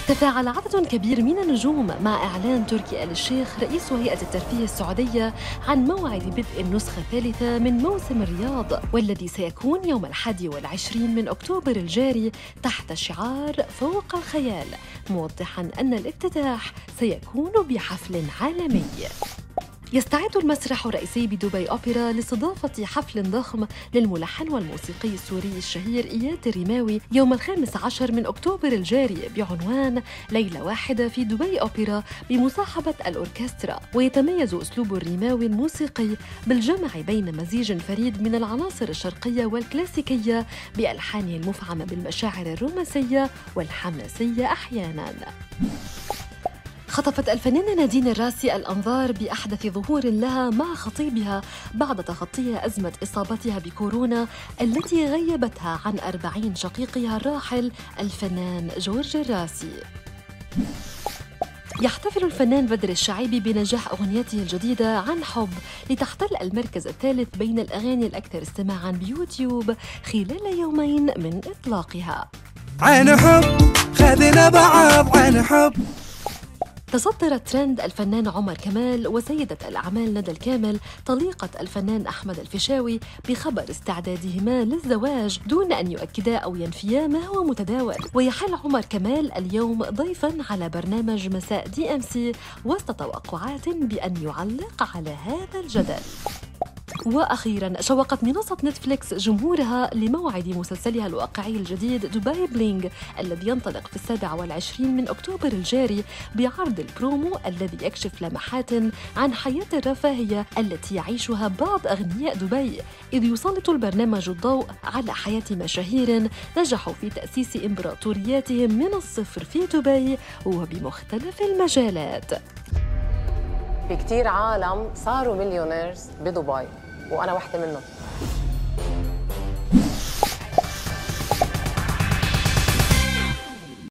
تفاعل عدد كبير من النجوم مع إعلان تركي آل الشيخ رئيس هيئة الترفيه السعودية عن موعد بدء النسخة الثالثة من موسم الرياض، والذي سيكون يوم 21 من أكتوبر الجاري تحت شعار فوق الخيال، موضحاً أن الافتتاح سيكون بحفل عالمي. يستعد المسرح الرئيسي بدبي أوبرا لاستضافة حفل ضخم للملحن والموسيقي السوري الشهير إياد الرماوي يوم 15 من أكتوبر الجاري بعنوان ليلة واحدة في دبي أوبرا بمصاحبة الأوركسترا. ويتميز أسلوب الرماوي الموسيقي بالجمع بين مزيج فريد من العناصر الشرقية والكلاسيكية بألحانه المفعمة بالمشاعر الرومانسية والحماسية أحياناً. خطفت الفنانة نادين الراسي الأنظار بأحدث ظهور لها مع خطيبها بعد تخطيها أزمة إصابتها بكورونا التي غيبتها عن 40 شقيقها الراحل الفنان جورج الراسي. يحتفل الفنان بدر الشعيبي بنجاح أغنيته الجديدة عن حب لتحتل المركز الثالث بين الأغاني الأكثر استماعاً بيوتيوب خلال يومين من إطلاقها. عن حب خذنا بعض عن حب. تصدرت ترند الفنان عمر كمال وسيدة الأعمال ندى الكامل طليقة الفنان أحمد الفيشاوي بخبر استعدادهما للزواج دون أن يؤكدا أو ينفيا ما هو متداول. ويحل عمر كمال اليوم ضيفاً على برنامج مساء DMC وسط توقعات بأن يعلق على هذا الجدل. وأخيراً شوقت منصة نتفليكس جمهورها لموعد مسلسلها الواقعي الجديد دبي بلينغ الذي ينطلق في 27 من أكتوبر الجاري بعرض البرومو الذي يكشف لمحات عن حياة الرفاهية التي يعيشها بعض أغنياء دبي، إذ يسلط البرنامج الضوء على حياة مشاهير نجحوا في تأسيس إمبراطورياتهم من الصفر في دبي وبمختلف المجالات. في كتير عالم صاروا مليونيرز بدبي وأنا واحدة منهم.